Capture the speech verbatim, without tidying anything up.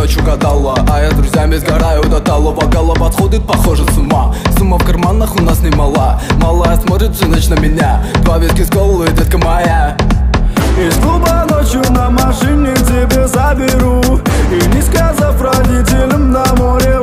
ночью гадала, а я с друзьями сгораю до талого. Голова отходит, похоже, с ума. Сумма в карманах у нас немала. Малая смотрит всю ночь на меня. Два виски с колой, детка моя. Из клуба ночью на машине тебе заберу, и не сказав родителям, на море